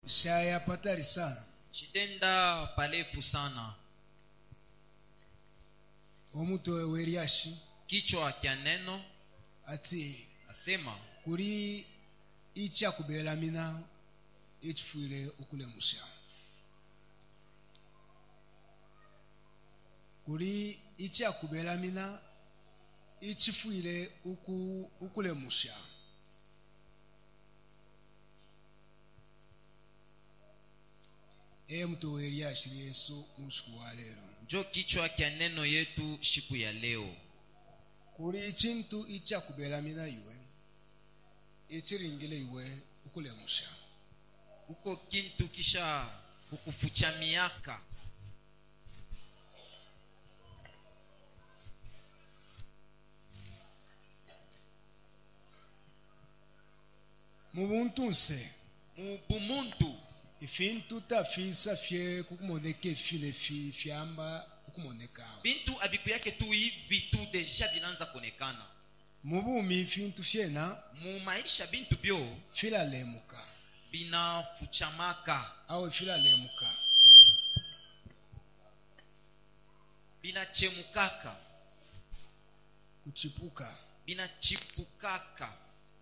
Shaya patari sana. Chitenda palefu sana. Omuto weriashi Kichwa kya neno ati asema kuri icha kubela mina ichifuire ukulemusha. Kuri icha kubela mina ichifuire ukulemusha. Mtu weriashi Yesu mushiku wa lero. njo kichwa kya neno yetu siku ya leo. Kuri ichintu icha kubela mina iwe ichiringile iwe ukulemusha. Uko kintu kisha kukufucha miaka. Mubuntu nse Mubumuntu ifintu tafisa fye kukumoneke file fyamba kukumoneka. bintu abiku yake tu hivi tu deja binanza konekana. Mubumi ifintu fyena Mu maisha bintu byo fila lemuka binafuchamaka, au fila lemuka binachemukaka, kuchipuka. binachipukaka.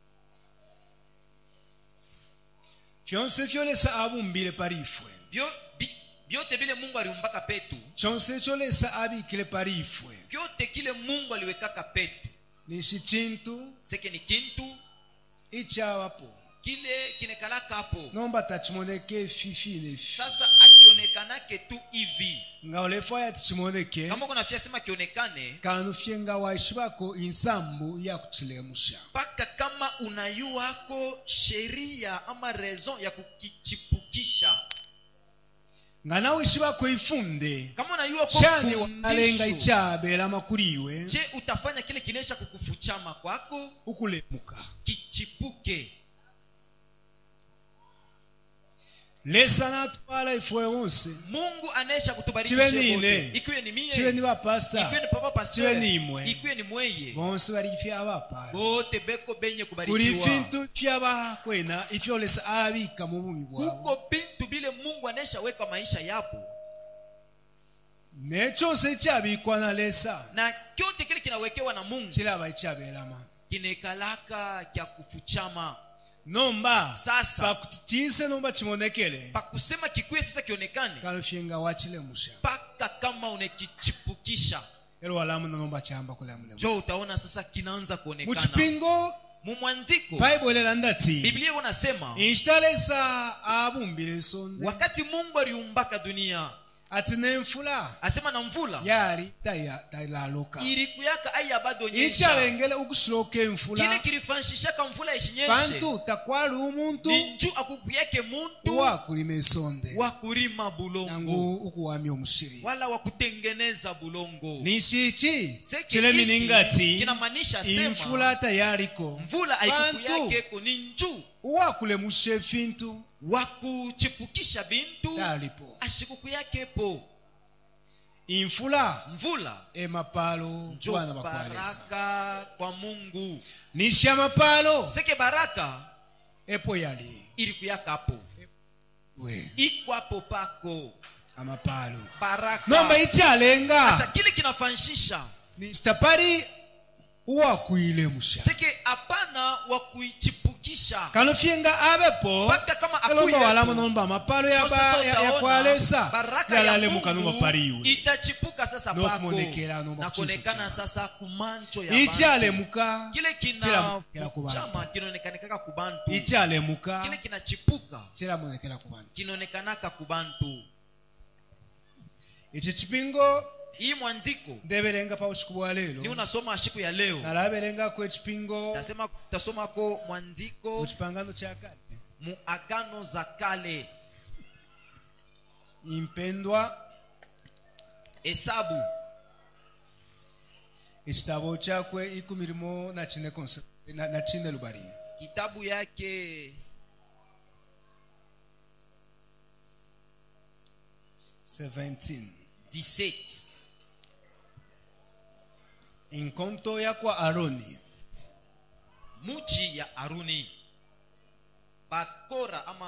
Fyonse fyolesa abumbile parifwe Byote bile Mungu aliumbaka petu, chonse cholesa abikile parifwe kyote kile Mungu aliwekaka petu nishi chintu seke ni kintu ichawapo kile kinekalaka hapo. nomba tachimoneke fifile fi Sasa akionekanake tu hivi nga olefwa ya tichimoneke kama kuna fya sema kionekane kanu fyenga waishibako insambu ya kuchilemusha. paka kama unayuako sheria ama raison ya kukichipukisha, Nga nawe ishibako ifunde kama unayuako shani walenga fundisho, ichabela makuriwe je utafanya kile kinesha kukufuchama kwako ukulemuka. kichipuke. Lesa natwala ifwe wonse Mungu anesha kutubariki Chiwe wote. nine. Ikiwe ni mie, chiwe ni bapasta ikiwe ni papa pastor, chiwe ni imwe ikiwe ni mweye, bonse barifya abapala bote beko benye kuri kubarikiwa. fintu fyabakwena ifyolesa abika mu bumi bwabo Kuko bintu bile Mungu anesha weka maisha yapo, nechonse cyabikwa na lesa na kyote kile kinawekewa na Mungu chilaba ichabelama kinekalaka kya kufuchama. nomba Sasa pakutitise nomba chimonekele pakusema kikuye sasa kionekane kalufyenga wachilemusha paka kama unekichipukisha, ero walamu nomba chamba kulamule jo utaona sasa kinaanza kuonekana. muchipingo Mumwandiko Bible lela ndati Biblia wanasema instalesa abumbile sonde wakati Mungu aliumbaka dunia ati nemfula asema na mvula yari tayaloka ilikuyaka aya bado nyesha, ichalengele ukushiloka kile emfula kilifanshishaka mvula ishinyeshe pantu takwali umuntu ninju akukuyake muntu wakulima esonde wa kulima bulongo nangu ukuwamya omushiri wala wa kutengeneza bulongo. nishichi Seki chilemi hiki ningati kinamaanisha sema imfula tayaliko mvula Bantu. aikukuyake ninju wakulemusha efintu wa kuchipukisha bintu talipo ashikukuyakepo. infula Mvula emapalo njo bwana bakwalesa baraka kwa Mungu, nisha mapalo seke baraka epo yali ilikuyaka hapo we ikwapo pako amapalo baraka. nomba Sasa ichalenga kile kinafanshisha nistapari uwakuilemusha seke hapana wa kuichipukisha kalufyenga abepo paka kama kalomba akuyepo. walamu nomba mapalo Sasa utaona yakwalesa baraka ya yalalemuka nomba Mungu pariwe itachipuka sasa No pako kumonekera, no na kuchizo kuonekana chama. sasa kumancho ya bantu. ichalemuka Kile chilamonekera ku chama bantu kinaonekanaka kubantu, ichalemuka kile kinachipuka chilamonekera ku bantu. kinaonekanaka kubantu. Ichi chipingo Hii mwandiko ndeberenga pa usiku bwa ni lero unasoma siku ya leo, nalaberenga ko echipingo tasoma ko mwandiko uchipangano cha kale mu agano za kale. impendwa Hesabu ekitabo kyakwe 14 na chine lubari kitabu yake 17 17 inkonto yakwa Aroni muchi ya Aruni bakora ama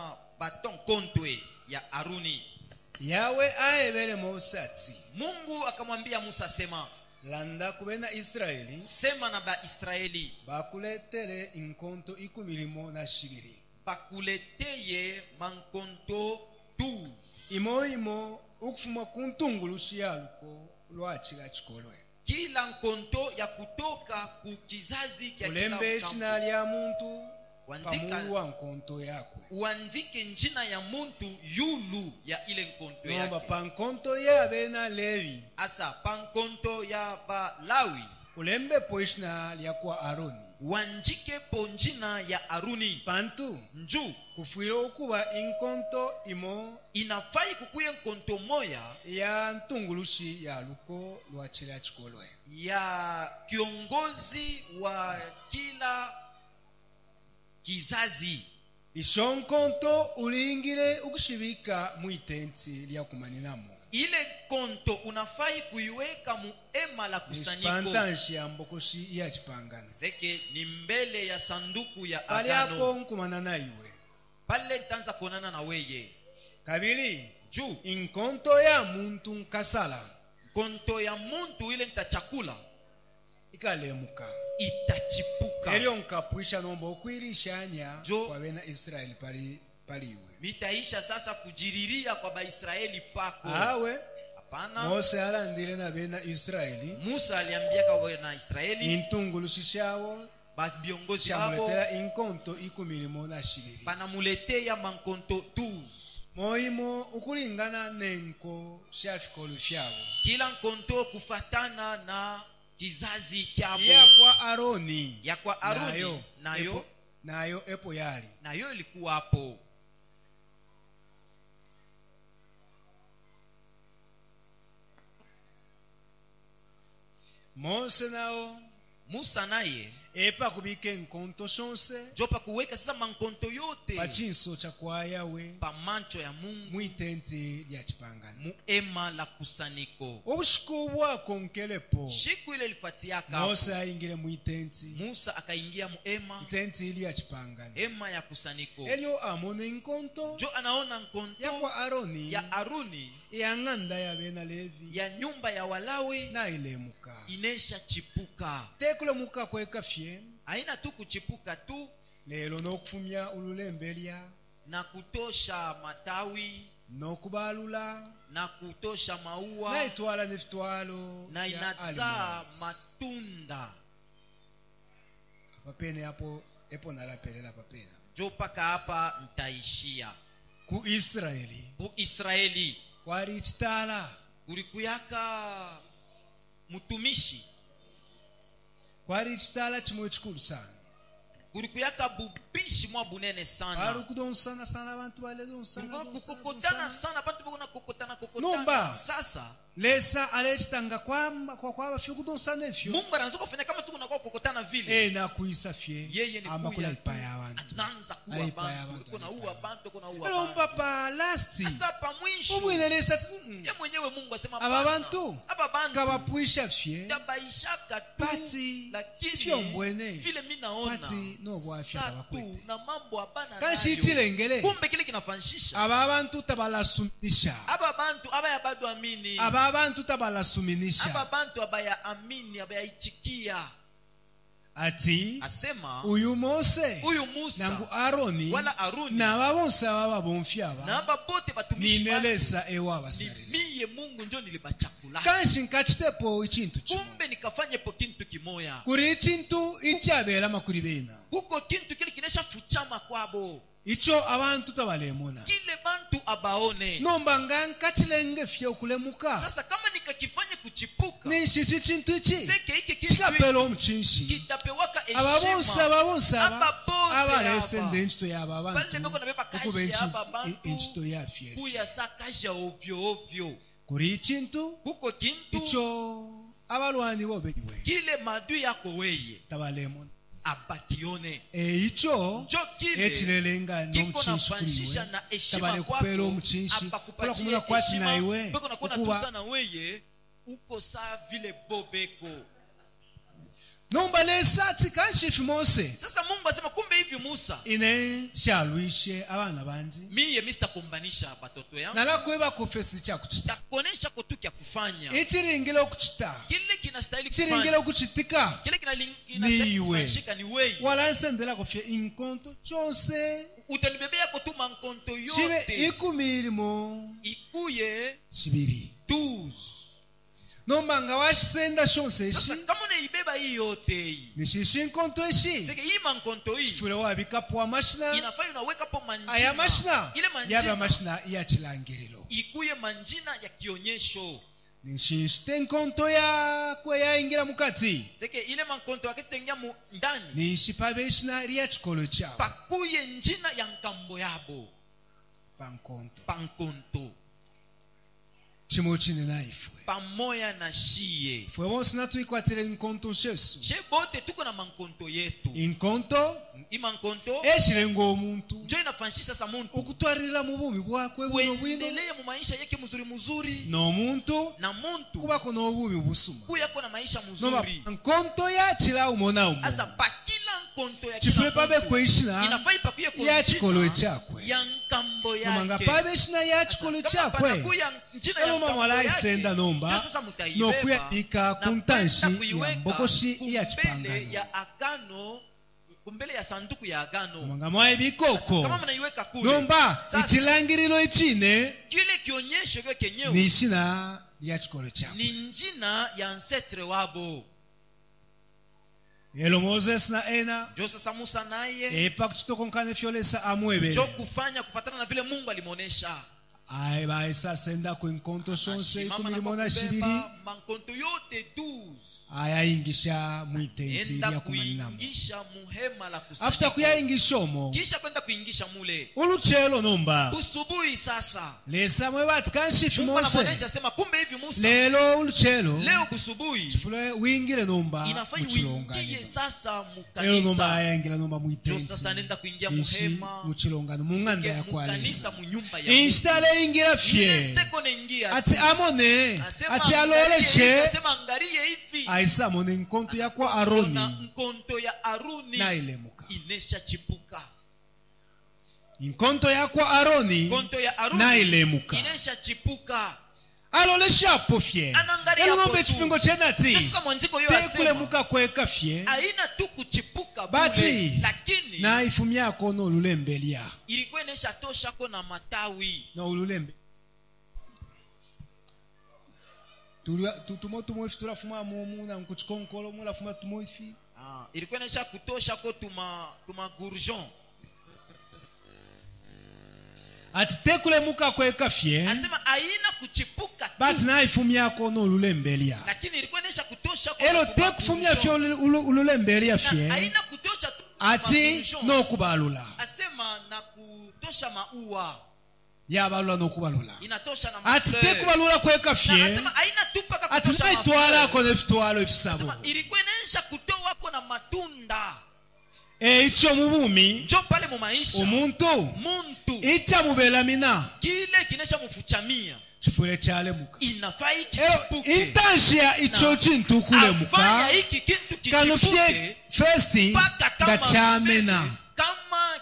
baton kontwe ya Aruni. yawe aebere Musa ati Mungu akamwambia Musa, sema landa kubena Israeli sema na ba Israeli bakuletere inkonto 12 bakuleteye mankonto 12 imo ukufuma kuntungulushi yaluko lwachila chikolwe kila nkonto ya kutoka ku kizazi kya kila ulembeshi na lya muntu Wandika- pamuwa nkonto yakwe uandike njina ya muntu yulu ya ile nkonto nomba yake. pa nkonto yabe na Levi Asa pankonto ya ba Lawi ulembe poishina lya kwa Aroni wanjike po njina ya Aruni. pantu Nju kufuira okuba inkonto imo inafai kukuye nkonto moya ya ntungulushi yaluko lwachila chikolwe ya kiongozi wa kila kizazi. isho nkonto ulingire ukushibika muitensi lya kumaninamo Ile konto unafai kuiweka mu ema la kusanyiko. ispantanshi ya mbokoshi ya chipangano Zeke ni mbele ya sanduku ya pali agano. apo nkumanana iwe Pale tanza konana na weye. kabili Juu inkonto ya muntu nkasala konto ya muntu ile ntachakula ikalemuka itachipuka. elyo nkapwisha nomba okwirishanya Jo. kwa bena Israeli pali iwe Vitaisha sasa kujiriria kwa Baisraeli pako. awe Hapana. Mose alandile na bena Israeli Musa aliambia kwa na Israeli intungulushi shawo ba viongozi wao shamuletera inkonto 12 banamuletea mankonto 12. moimo ukulingana nenko shafikolo fyabo Kila nkonto kufatana na kizazi kyabo. ya kwa Aroni Ya kwa Aruni nayo epo yali nayo ilikuwa hapo. Mose nao Musa naye epa kubike nkonto shonse jopa kuweka sasa mankonto yote pachinso cha kwa yawe pa mancho ya Mungu muitensi lya chipangano mu ema la kusaniko. obushiku bwako nkelepo Siku ile ilifatiaka Mose ayingire muitensi Musa akaingia mu ema itensi lya chipangano ema ya kusaniko. elyo amone inkonto Jo anaona ya nkonto kwa Aroni ya Aruni ya nganda ya bena Levi ya nyumba ya Walawi na ilemuka inesha chipuka. tekulemuka kwekafye Haina tu kuchipuka tu lelo n'okufumya ululembe lya na kutosha matawi n'okubalula na kutosha maua naitwala n'ebitwalo na bya inazaa almonds. matunda. papene apo epo nalapelela papena Jo paka hapa ntaishia. ku Israeli Ku Israeli kwali chitala kulikuyaka mutumishi, kwali chitala chimwe chikulu sana kulikuyaka bubishi mwa bunene kwali sana. kudonsana sana abantu bale donsana Kukokotana sana bantu bakona kokotana Numba. sasa lesa alechitanga kwa bafye kudonsana efyo Mungu anaanza kufanya kama tu kuna kokotana vile. na kuisa fye Yeye ni amakula kuya ipaya abantu anaanza kuwa Alipa ya bantu, bantu, kuna alipa uwa ya bantu, kuna uwa elo bantu. mpapa lasti Sasa pa mwisho ubwile lesa ye mwenyewe Mungu asema aba hapana. bantu Aba bantu kabapwisha fye tabaishaka tu, Pati, lakini fyombwene. vile mimi naona Pati, no bwafya satu tabakwete. na mambo hapana Kanshi nayo. ichilengele. Kumbe kile kinafanishisha aba bantu tabalasuminisha aba bantu abaya bado amini, aba bantu tabalasuminisha aba bantu abaya amini, abaya ichikia. ati Asema uyu Mose huyu Musa nangu Aroni wala Aruni naba bonse aba bomfya na aba aba bote batumishi bake, ninelesa ewa ni basalile miye Mungu njo nilibachakula. kanshi nkachitepo ichintu chimo Kumbe nikafanyepo kintu kimoya, kuri ichintu icyabera makuri bena kuko kintu kile kinesha fuchama kwabo, icho abantu tabalemona kile bantu abaone. nomba nga nkachilenge fye okulemuka Sasa kama nikakifanye kuchipuka, nishichi chintu ichi seke hiki kintu chikapela omuchinshi kitapewaka ababonse heshima. ababonse aba Ababote abalesende aba. enchito yaba Bale abantu beko nabeba okuba kashi aba bantu enchito yafye kuya sakaja ovyo ovyo. kuri ichintu Kuko kintu icho abalwani bobekiwe kile madu yako weye tabalemona abakione icho njo kile echilelenga kiko n'omuchinshi nafanishisha kuriwe na heshima tabale kwako, kupela omuchinshi abakupatie kola kumuna kwati heshima, naiwe beko nakuona okuba tusa na weye uko saa vile bobeko. nomba lesatsi kanshifi Mose Sasa Mungu asema kumbe hivi Musa ine shaluishe abana banzi mimi mitakumbanisha batoto yangu nala kweba kufesi cha kuchita takonesha ko tu kya kufanya ichiringilo kuchita kile kinastahili chiringilo kufanya kuchitika kile niwe ni wewe wala nsendela kufye inkonto chose utanibebea ko tu mankonto chibe yote ikumirimo ikuye chibiri 12 nomba nga washisenda shonse sasa eshi kama unaibeba hii yote hii nishishi inkonto eshi sasa hii mankonto hii chifule wabikapo wa mashina inafaa unaweka po manjina aya mashina ile yaba manjina mashina ya chilangirilo ikuye manjina ya kionyesho nishishite inkonto ya kwe ya ingira mukati sasa ile mankonto akitengia ndani nishipabe ishina liya chikolo chao pakuye njina ya nkambo yabo pankonto chimochine na ifwe pamoya na shie fwe bonsi natuikwatile inkonto shesu she bote tuko na mankonto yetu inkonto imankonto eshirengo omuntu njo inafanishisha sasa muntu okutwarira mu bumi bwakwe buno bwino kuendelea mu maisha yake mzuri n'omuntu na muntu kubako n'obumi busuma kuyako na maisha noba mzuri nkonto yakira umona umo asa pakila nkonto ya chifule pabe muntu kwishina inafai pakuye kwa yachikolo chakwe ya nkambo nomanga yake pabe shina yachikolo chakwe eloma mwala isenda nomba nokuyabika kuntanshi ya mbokoshi yachipangano ya agano kumbele ya sanduku ya agano nomanga mwae bikoko kama mnaiweka kule nomba ichilangirilo ichine kile kionyesho kyo kenyewe ni shina yachikolo chakwe ni njina ya ancestre wabo elo Moses na ena jo sasa Musa naye epa kuchitokonkane fyolesa amwebe jo kufanya kufatana na vile Mungu alimuonesha ai ba senda ku inkonto shonse kumilimo na shibiri mankonto yote 12 ayaingisha mwitenzi ya kumaninamu kuingisha muhema la kusanyiko after kuyaingishomo kisha kwenda kuingisha mule uluchelo nomba usubuhi sasa lesa mwe batikanshifi Mungu Mose anamuonesha sema kumbe hivi Musa lelo uluchelo leo busubuhi chifule wingile nomba inafai muchilongano uingie sasa lelo nomba mukanisa ayaingira nomba jo mwitenzi sasa nenda kuingia ishi muhema muchilongano munganda ya mukanisa kwalisa munyumba ya instale ingira ile fye seko naingia ati amone asema ati angalie hivi, aloleshe asema angalie hivi aisa mone nkonto ya kwa na Aroni nkonto ya Aruni na ilemuka inesha chipuka inkonto ya kwa Aroni nkonto ya Aruni na ilemuka inesha chipuka alolesha pofye Anangalia elo hapo ngombe tu. chipingo chenati sasa mwanziko yo tekule asema muka kweka fye haina tu kuchipuka Bati. bure lakini na ifumia kono ululembelia ilikuwa inesha tosha ko na matawi na ululembe tumo ifi tulafuma mumu na nkuchikonkolo mula fuma tumo ifi ilikuwa inesha kutosha ko tuma gourjon ati tekule muka kweka fye asema haina kuchipuka tu bati na ifumia kono ululembelia lakini ilikuwa inesha kutosha ko elo na tekufumia fye gourjon. ululembelia Na fye haina kutosha tu ati gourjon. nokubalula asema na kutosha maua yabalula nokubalula inatosha na ati mafleur. tekubalula kweka Na fye asema haina tu paka ati kutosha naitwala mafleur. ko nefitwalo efisabo Asema ilikuwa inaisha kutoa ko na matunda icho mubumi njo pale mu maisha omuntu muntu icha mubelamina kile kinesha mufuchamia chifule chalemuka inafai elo kichipuke intanshia icho chintu kulemuka afanya hiki kitu kanufye kichipuke festi paka kama ngachamena mbele, kama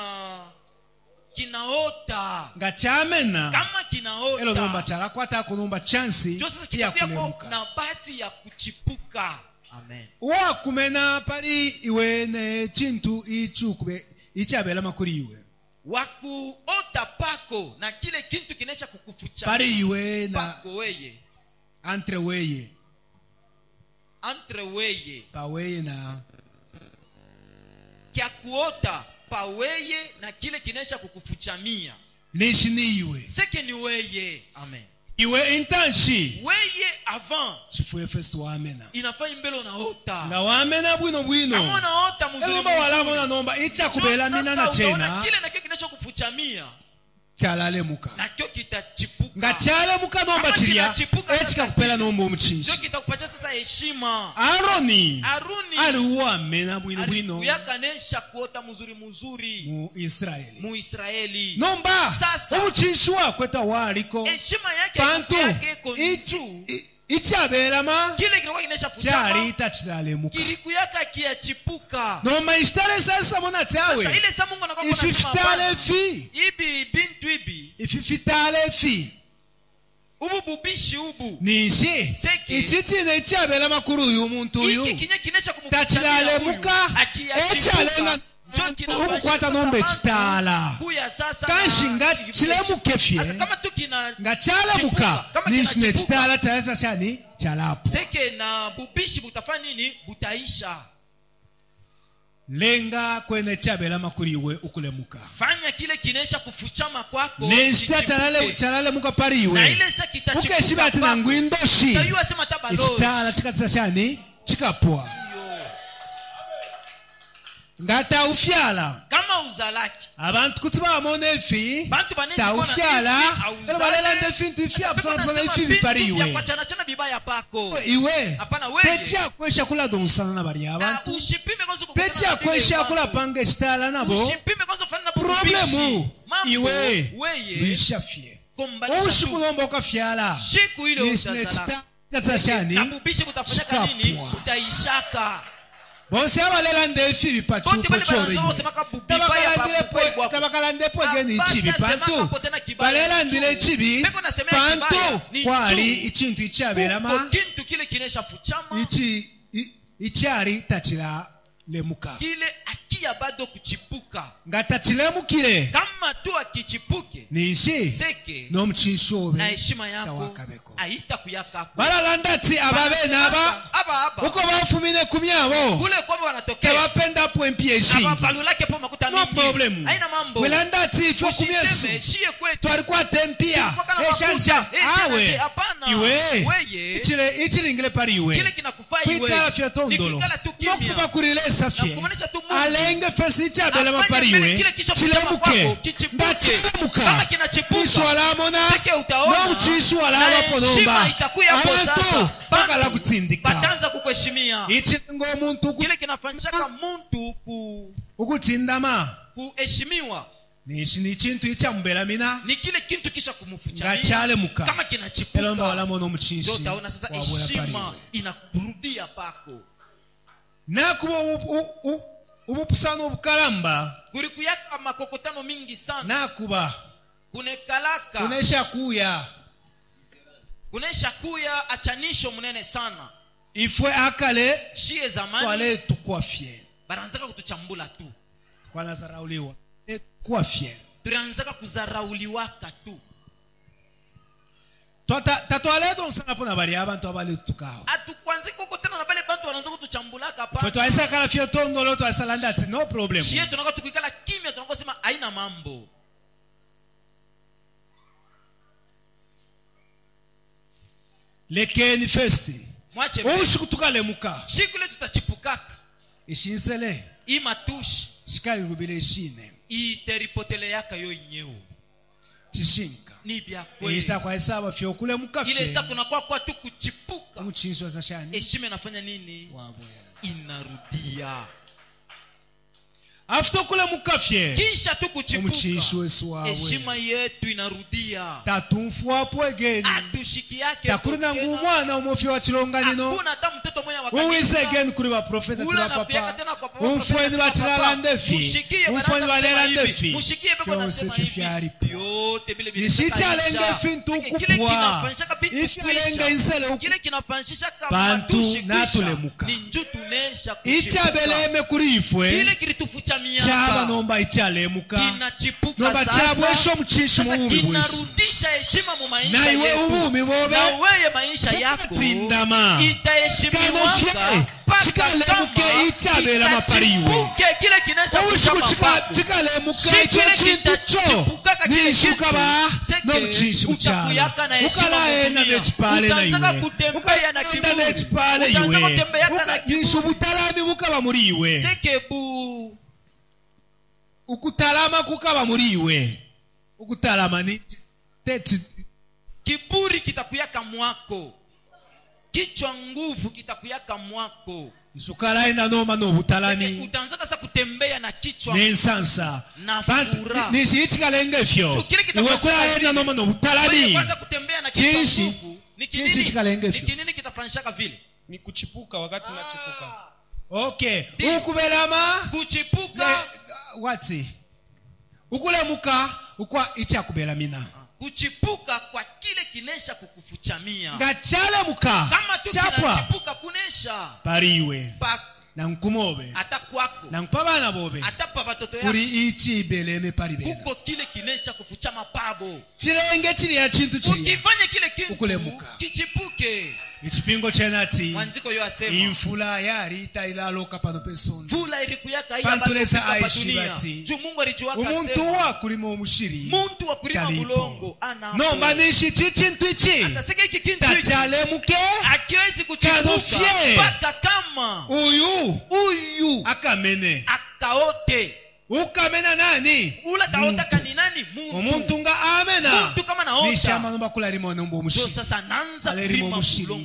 kinaota nga chamena kama kinaota elo nomba chalakwata kunomba chansi njo sasa ya kitakuwa kulemuka na bahati ya kuchipuka amen wakumena pali iwe ne chintu ichukube ichabela makuri iwe wakuota pako na kile kintu kinesha kukufucha pali iwe na pako weye entre weye entre weye paweye na kya kuota pa weye na kile kinesha kukufuchamia nishini iwe seke ni weye amen iwe intanshi weye avant chifule festi wamena inafai mbele naota nga wamena bwino bwino kama naota mzuri elomba walamona nomba icha kubelamina na chena kile nakyo kinesha kufuchamia chalalemuka nakyo kitachipuka nga chalemuka nomba Kama chilia kinachipuka echika sasa kupela nomba ndio omuchinshi kitakupatia sasa heshima Aroni Aruni aliwamena bwino bwino aliyakanesha kuota mzuri mu Israeli mu Israeli nomba Sasa. omuchinshi wakweta waliko heshima yake pantu yake iko juu ichaberama kile kilikuwa kinesha chali fuchama itachilalemuka kilikuyaka kiachipuka. no maishtare sasa mona tawe Sasa ile sa Mungu anakuwa ififitale fi ibi bintu ibi ififitale fi ubu bubishi ubu nishi Seke. ichichine ichaberama kuri uyu muntu iki uyu kinye kinesha kumfuchama tachilalemuka echalenga ukukwata nombe chitala kanshinga chilemukefye kama tukina nga chalemuka nishine chitala chaleta shani chalapo seke na bubishi butafanya nini butaisha. lenga kwene chabelama kuriwe ukulemuka Fanya kile kinesha kufuchama kwako neshita chalalemuka pariwe na ile sa kitachipuka ukeshiba ati na ngwindoshi tayuwa sema tabalo ichitala chikatisa shani chikapwa ngata ufyala kama uzalaki abantu kuti bamona efi bantu banezi taufyala ero balela ndefi ntufya busana ifi bipariwe yakwachana chana bibaya pako iwe hapana wewe techi akwesha kula donsana na bari abantu ushipime kwanza techi akwesha kula pange stala nabo ushipime kwanza fanya na problemu iwe weye bishafye kombalisha ushikulomba ukafyala siku ile utazala katashani bubishi kutafanya nini utaishaka bonse abalela ndefi bipachuko chore tabakalande geni ichibi pantu balela ndile ichibi pantu kwali ichintu ichaberama kintu kile kinesha fuchama ichari tachila lemuka kile akia bado kuchipuka ngatachilemukile kama tu akichipuke nishi seke no mchishobe na heshima yako aita kuyaka balalandati ababena aba uko bafumine kumyabo kule kwabo wanatokea bapenda pwempie shingi ababalulake po makuta mingi no problem haina mambo welandati fo kumyesu shie kwetu twarikuwa tempia eshanja awe iwe ichilingile pari iwe kile kinakufaa iwe kwitala fya tondolo nokuba kurilesa fye alenge fesi ichabelema pari iwe chilemuke ngachilemuka kama kinachipuka ishwalamona no mchishwalama ponomba abantu bakala kutsindika batanza kukuheshimia ichilingo omuntu kile kinafanyishaka muntu ukutsindama kuheshimiwa ni chintu ichambela mina ni kile kintu kisha kumufuchamia ngachalemuka kama kinachipuka elomba wala mono mchinshi ndio utaona sasa heshima inakurudia pako nakuba umupusano obukalamba kuri kuyaka makokotano mingi sana nakuba kunekalaka kunesha kuya achanisho munene sana ifwe akale shie zamani wale tukwafye baranzaka kutuchambula tu kwa nazarauliwa kwafye turanzaka kuzarauliwaka tu tatwale donsana pona bari abantu abali tukaho atukwanze kokotana na bale bantu wanaanza kutuchambulaka pa foto aisa kala fye tondolo to asalanda ati no problem shie tunaka tukikala kimya tunako sema haina mambo lekeni first mwache umushikutukalemuka shikule tutachipukaka ishinsele imatushi shikali rubile ishine iteripotele yaka yo inyeo tishinka ni bya kweli ista kwa hesaba fyo kulemuka fye ile sasa kuna kwa tu kuchipuka umuchinswa za shani heshima inafanya nini inarudia after kulemuka fye kisha tu kuchipuka heshima yetu inarudia tatumfu hapo again atushiki yake takurina ngumwana umofyo wa chilonganino hakuna hata mtoto mmoja wakati uwise again kuri ba profeta tuna papa umfweni bachilala ndefi umfweni balera ndefi mushikie beko nasema hivi yote vile vile nisichalenge fintu kupwa ifalenge insele kile kinafanyisha kama bantu natulemuka ni njutu nesha ichabeleme kuri ifwe kile kilitufucha miaka chaba nomba ichalemuka kinachipuka nomba chabwesho mchisho mu bubisi kinarudisha heshima mu maisha na iwe ubumi bobe na wewe maisha yako tindama itaheshimiwa chikalemuke ichabela mapariwe kile kinesha chikalemuke icho chintu cho nishuka ba no mchishi uchala ukalaenda nechipale na iwe ukalaenda nechipale iwe nishubutalami mukaba muri iwe sekebu ukutalama kukaba muri iwe ukutalama ni tete kiburi kitakuyaka mwako kichwa nguvu kitakuyaka mwako isukala enda noma no butalami utaanza sasa kutembea na kichwa nensansa na furaha nishichikalenge fyo iwe kula enda noma no butalami kwanza kutembea na kichwa nguvu ni kinini banafanyishaka vile ni kuchipuka wakati unachipuka. Okay. Ukubelama kuchipuka what's ukulamuka ukwa icha kubelamina. Kuchipuka kwa kile kinesha kukufuchamia. Ngachale muka kama tu kinachipuka kunesha pariwe na nkumobe atakwako na mpabana bobe atapa batoto yako uri ichi beleme paribena uko kile kinesha kufuchama pabo chirenge chiri ya chintu chiri ukifanye kile kintu ukulemuka kichipuke. Ichipingo chenati Mwanziko yo asema infula yari tailaloka pano pesoni fula ilikuyaka iya pantulesa aishibati juu Mungu alijuaka umuntu wa kulima umushiri muntu wa kulima mulongo ana no manishi chichintu ichi sasa sike iki kintu tachale muke akiwezi kuchipuka paka kama uyu akamene akaote ukamena nani ula taota kanani umuntu nga amena muntu kama naota nishama nomba kula limone mbo mushiri sasa nanza alirimo mushiri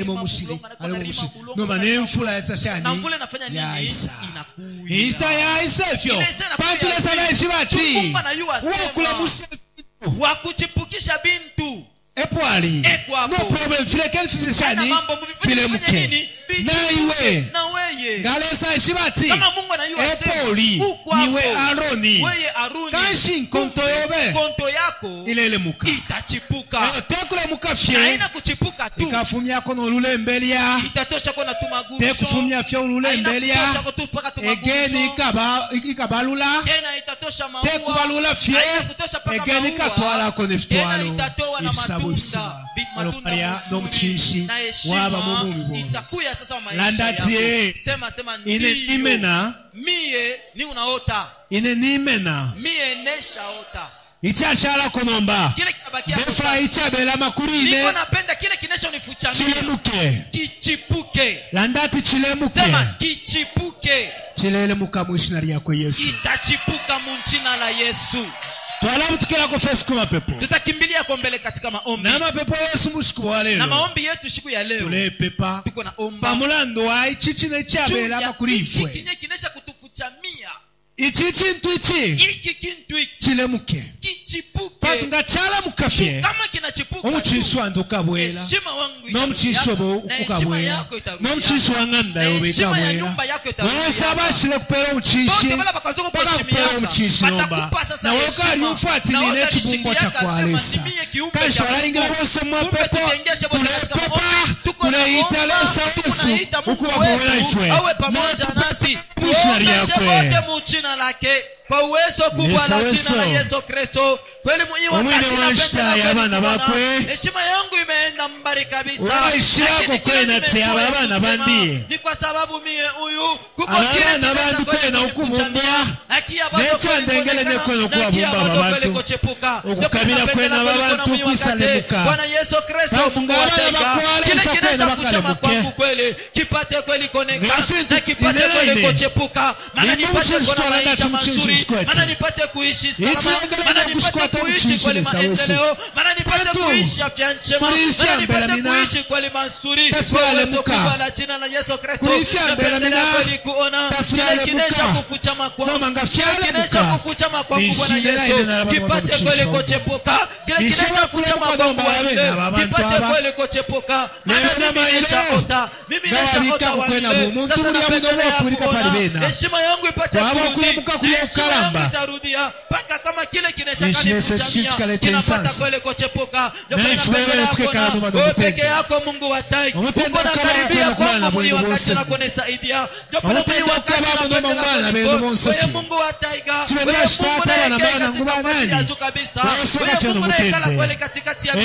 no manemfula yatashani na mvule nafanya nini inakuya ista ya isefyo pantule sana ishibati wakula mushiri wakuchipukisha bintu epwali no problem file kel fizishani file muke na iwe ngalesa ishibati kama Mungu anayua epoli niwe Aroni kanshi nkonto yobe konto yako ilele muka itachipuka tekula muka fye haina kuchipuka tu ikafumya kono lulembelia itatosha kona tumagusho tekufumya fye lulembelia egeni ikabalula tena itatosha maua tekubalula fye egeni katwala kone ftwalo ifsabu ifsima aloparia no mchinshi waba mumumibo itakuya sasa wa maisha landatie sema ine nimena mie ni unaota ine nimena mie neshaota ichashala konomba kile kinabakia defra ichabela makurine niko napenda kile kinesha unifuchamia chilemuke kichipuke landati chilemuke sema kichipuke chilele muka mwishinari yako Yesu itachipuka munchina la Yesu. Twalamu tukila kwa fesi kuma pepo tutakimbilia kwa mbele katika maombi na mapepo Yesu mushiku wa lelo na maombi yetu siku ya leo tule pepa tuko na omba pamulando wa ichichi na chabela makurifwe kinye kinesha kutufuchamia ichichi ntuichi iki kintu iki chilemuke kichipuke patunga chala mukafye kama kinachipuka omuchisho anduka bwela no mchisho bo ukabwela no mchisho wanganda yobeka bwela wesa bashile kupera uchishi paka kupera uchishi nomba na wakali ufuatili ne chibumbo cha kwalesa kashi walaingira bose mwapepo tulepepa tunaitalesa Yesu ukuwa bwela ifwe awe pamoja nasi missionary yakwe muchina lake kwa uwezo kubwa la jina la Yesu Kristo kweli heshima yangu imeenda mbali kabisa ni kwa sababu mie huyu kuko kile nabandi kwena ukumumbwa nechandengele nekwena kuwabumba babantu ukukabila kwena babantu kwisalemuka Bwana Yesu Kristo kile kinachokuchama kwangu kweli kipate kweli koneka na kipate kweli kuchepuka maana nipate kuona maisha mazuri maana nipate kuishi salama maana nipate kuishi kweli maendeleo maana nipate kuishi afya njema maana nipate kuishi kweli mazuri kwa uwezo kubwa la jina la Yesu Kristo napendelea kweli kuona kile kinesha kufuchama kwangu kinesha kufuchama kwangu Bwana Yesu kipate kweli kuchepuka kile kinesha kufuchama kwangu kipate kweli kuchepuka maana mimi nishaota sasa napendelea kuona heshima yangu ipate kurudia nitarudia paka kama kile kinashakani kinapata kweli kuchepuka wewe peke yako Mungu wa tai uko na karibia kwangu mwenye wakati na kunisaidia japo mwenye wakati na kuendelea wewe Mungu wa tai wewe Mungu na kabisa kabisa wewe Mungu na kala kweli katikati ya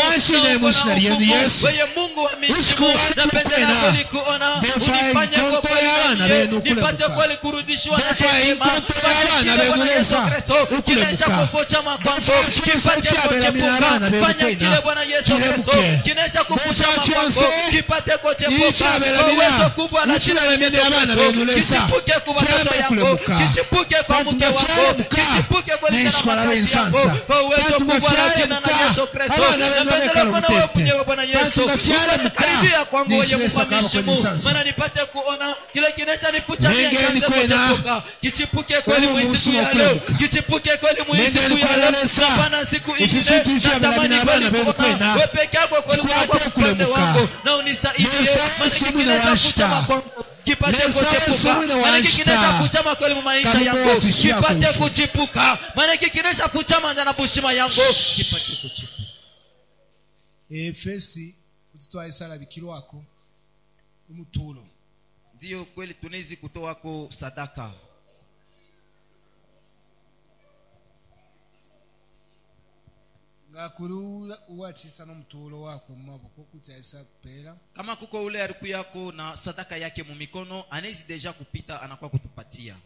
wewe Mungu wa mishimu napenda kweli kuona unifanye kwa kweli nipate kweli kurudishwa na heshima Yesu Kristo kinesha kufuchama kwangu kipate kuchepuka fanya kile Bwana Yesu Kristo kinesha kufuchama kwangu kipate kuchepuka kwa uwezo kubwa la jina la Yesu Kristo kichipuke kwa watoto yako kichipuke kwa mke wako kichipuke kwa makazi yako kwa uwezo kubwa la jina la Yesu Kristo napendelea kwa wewe mwenyewe Bwana Yesu karibia kwangu wewe Mungu maana nipate kuona kile kinesha nifuchamia kuchepuka kichipuke kweli mwisiku ya leo kichipuke kweli mwisiku ya leo siku ingine natamani kweli kuona wewe peke yako kweli kwa upande wako na kabisa hivi maana kikinesha kuchama kwangu kipate kuchepuka maana kikinesha kuchama kweli maisha yangu kipate kuchipuka maana kikinesha kuchama ndana bushima yangu kipate kuchipuka. Efesi kutitoa isala bikiro wako umuturo ndio kweli tunaweza kutoa kwa sadaka. Ngakuru uwachisa no muturo wako maboko kutaisa kupera kama kuko ule ariku yako na sadaka yake mu mikono anaweza deja kupita anakuwa kutupatia.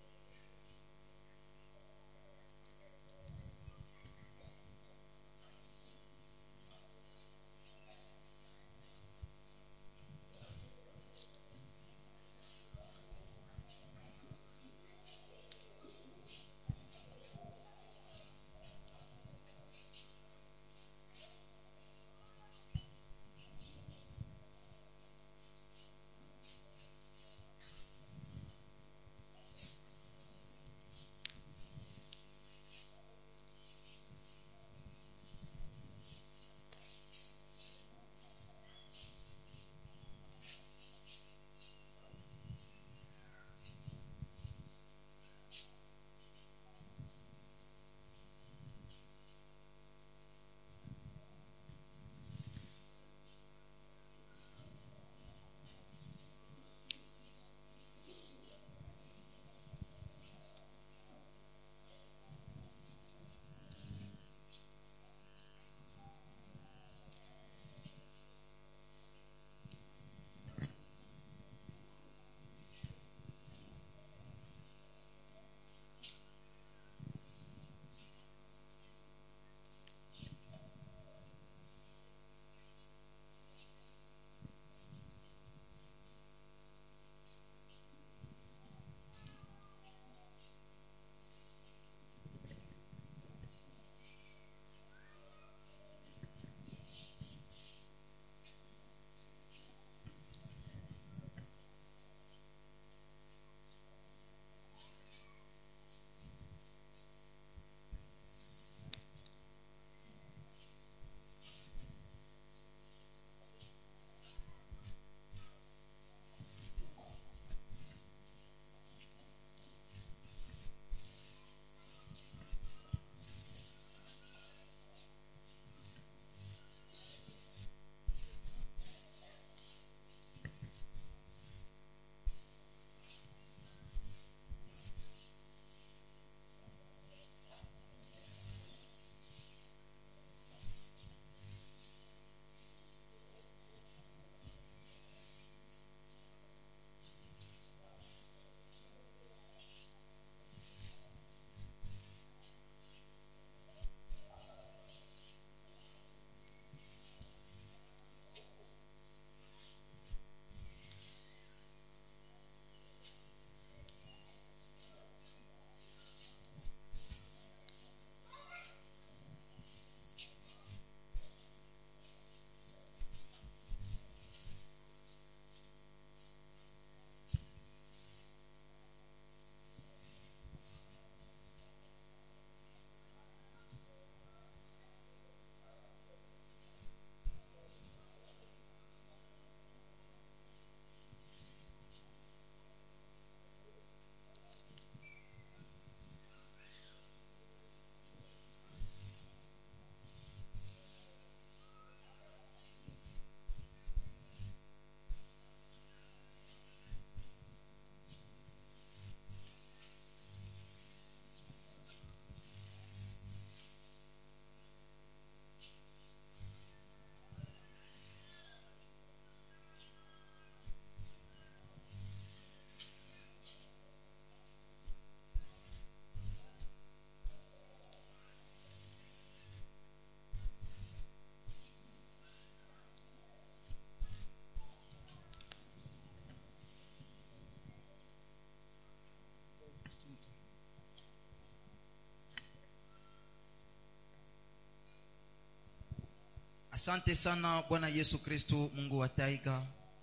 Asante sana Bwana Yesu Kristo, Mungu wa taiga.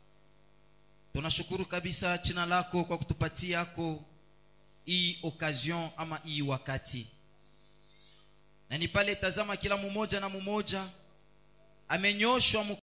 Tunashukuru kabisa jina lako kwa kutupatia yako hii occasion ama hii wakati. Na ni pale tazama kila mmoja na mmoja amenyoshwa